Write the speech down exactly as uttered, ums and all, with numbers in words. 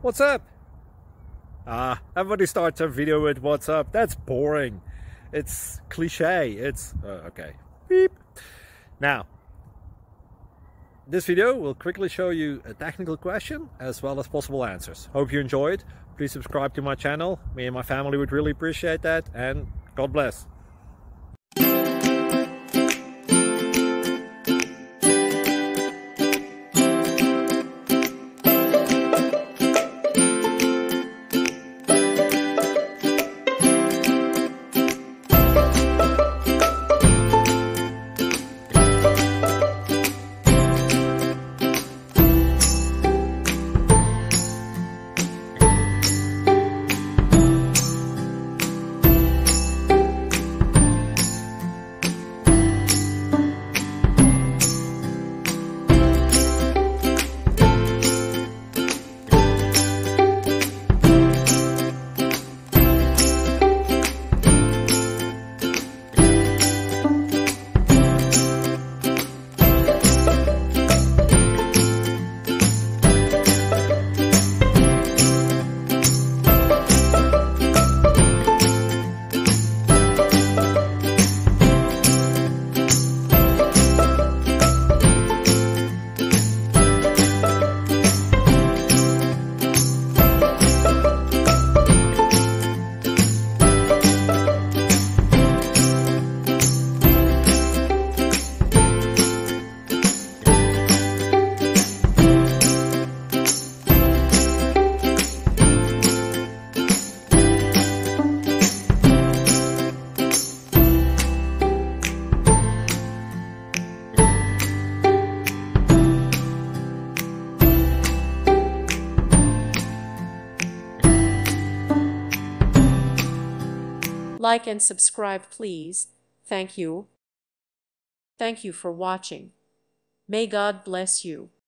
What's up? Ah, everybody starts a video with what's up. That's boring. It's cliche. It's uh, okay. Beep. Now, this video will quickly show you a technical question as well as possible answers. Hope you enjoyed. Please subscribe to my channel. Me and my family would really appreciate that, and God bless. Like and subscribe, please. Thank you. Thank you for watching. May God bless you.